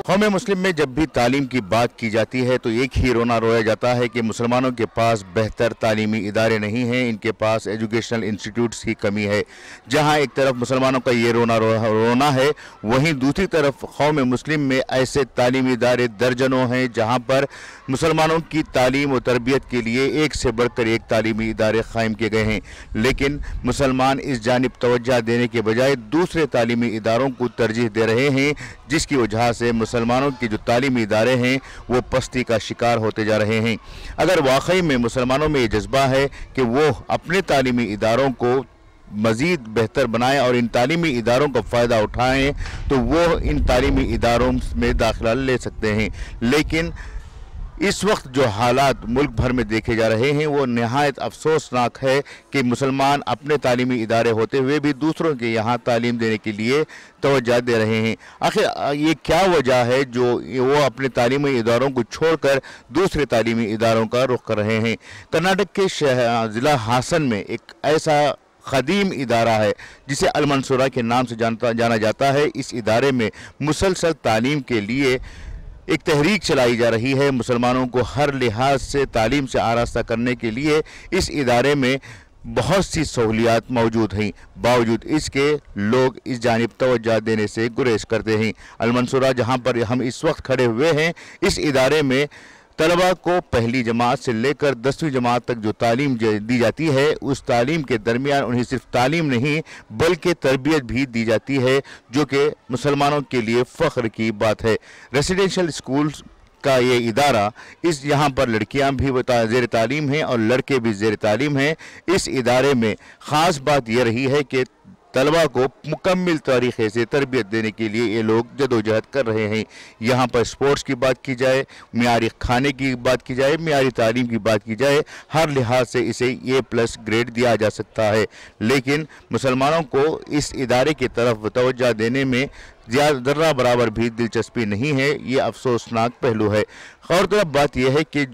कौम मुस्लिम में जब भी तालीम की बात की जाती है तो एक ही रोना रोया जाता है कि मुसलमानों के पास बेहतर तालीमी इदारे नहीं हैं, इनके पास एजुकेशनल इंस्टीट्यूट्स की कमी है। जहां एक तरफ मुसलमानों का ये रोना है, वहीं दूसरी तरफ कौम मुस्लिम में ऐसे तालीमी इदारे दर्जनों हैं जहां पर मुसलमानों की तालीम और तरबियत के लिए एक से बढ़कर एक तालीमी इदारे कायम किए गए हैं। लेकिन मुसलमान इस जानिब तवज्जो देने के बजाय दूसरे तालीमी इदारों को तरजीह दे रहे हैं, जिसकी वजह से मुसलमानों के जो तालीमी इदारे हैं वो पस्ती का शिकार होते जा रहे हैं। अगर वाकई में मुसलमानों में ये जज्बा है कि वो अपने तालीमी इदारों को मज़ीद बेहतर बनाएं और इन तालीमी इदारों का फ़ायदा उठाएं तो वो इन तालीमी इदारों में दाखिला ले सकते हैं। लेकिन इस वक्त जो हालात मुल्क भर में देखे जा रहे हैं वो नहायत अफसोसनाक है कि मुसलमान अपने तालीमी इदारे होते हुए भी दूसरों के यहाँ तालीम देने के लिए तवज्जो दे रहे हैं। आखिर ये क्या वजह है जो वो अपने तालीमी इदारों को छोड़कर दूसरे तालीमी इदारों का रुख कर रहे हैं? कर्नाटक के ज़िला हासन में एक ऐसा क़दीम इदारा है जिसे अल-मंसूरा के नाम से जाना जाता है। इस इदारे में मुसलसल तालीम के लिए एक तहरीक चलाई जा रही है। मुसलमानों को हर लिहाज से तालीम से आरास्ता करने के लिए इस इदारे में बहुत सी सहूलियात मौजूद हैं, बावजूद इसके लोग इस जानिब तवज्जो देने से गुरेज करते हैं। अल-मंसूरा जहाँ पर हम इस वक्त खड़े हुए हैं, इस इदारे में तलबा को पहली जमात से लेकर 10वीं जमात तक जो तालीम दी जाती है, उस तालीम के दरमियान उन्हें सिर्फ तालीम नहीं बल्कि तरबियत भी दी जाती है, जो कि मुसलमानों के लिए फ़ख्र की बात है। रेसिडेंशियल स्कूल्स का ये इदारा, इस यहाँ पर लड़कियाँ भी ज़ेर तालीम हैं और लड़के भी ज़ेर तालीम हैं। इस इदारे में ख़ास बात यह रही है कि तलबा को मुकम्मल तरीक़े से तरबियत देने के लिए ये लोग जदोजहद कर रहे हैं। यहाँ पर स्पोर्ट्स की बात की जाए, मियारी खाने की बात की जाए, मियारी तालीम की बात की जाए, हर लिहाज से इसे A+ ग्रेड दिया जा सकता है। लेकिन मुसलमानों को इस इदारे की तरफ तवज्जो देने में ज़र्रा बराबर भी दिलचस्पी नहीं है। ये अफसोसनाक पहलू है। और तो बात यह है कि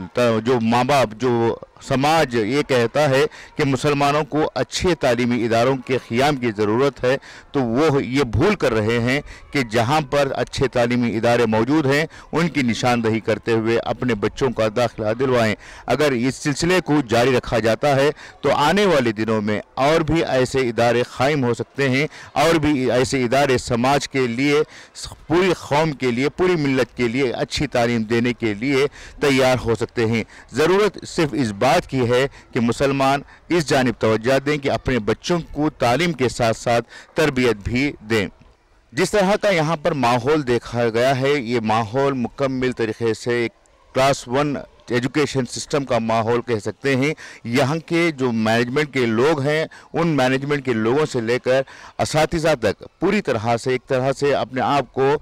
जो माँ बाप, जो समाज ये कहता है कि मुसलमानों को अच्छे तालीमी इदारों के क़ियाम की ज़रूरत है, तो वो ये भूल कर रहे हैं कि जहाँ पर अच्छे तालीमी इदारे मौजूद हैं उनकी निशानदही करते हुए अपने बच्चों का दाखिला दिलवाएं। अगर इस सिलसिले को जारी रखा जाता है तो आने वाले दिनों में और भी ऐसे इदारे कायम हो सकते हैं, और भी ऐसे इदारे समाज के लिए, पूरी कौम के लिए, पूरी मिल्लत के लिए अच्छी तालीम देने के लिए तैयार हो सकते हैं। ज़रूरत सिर्फ इस बात की है कि मुसलमान इस जानिब तवज्जो दें कि अपने बच्चों को तालीम के साथ साथ तरबियत भी दें। जिस तरह का यहाँ पर माहौल देखा गया है, ये माहौल मुकम्मल तरीक़े से एक क्लास 1 एजुकेशन सिस्टम का माहौल कह सकते हैं। यहाँ के जो मैनेजमेंट के लोग हैं, उन मैनेजमेंट के लोगों से लेकर असातिज़ा तक पूरी तरह से एक तरह से अपने आप को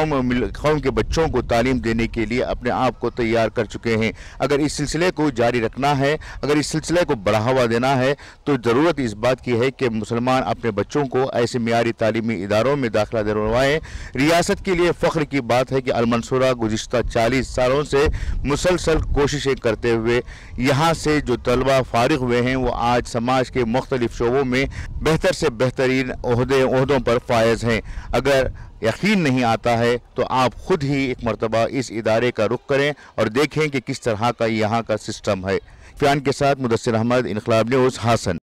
कौम के बच्चों को तालीम देने के लिए अपने आप को तैयार कर चुके हैं। अगर इस सिलसिले को जारी रखना है, अगर इस सिलसिले को बढ़ावा देना है, तो ज़रूरत इस बात की है कि मुसलमान अपने बच्चों को ऐसे मियारी तालीमी इदारों में दाखिला दिलवाएँ। रियासत के लिए फ़ख्र की बात है कि अल-मंसूरा गुज़िश्ता 40 सालों से मुसलसल कोशिशें करते हुए यहाँ से जो तलबा फारिग हुए हैं वो आज समाज के मुख्तलिफ शोबों में बेहतर से बेहतरीन ओहदों पर फायज हैं। अगर यकीन नहीं आता है तो आप खुद ही एक मरतबा इस इदारे का रुख करें और देखें कि किस तरह का यहाँ का सिस्टम है। फ़यान के साथ मुदस्सिर अहमद, इनक़लाब न्यूज़, हासन।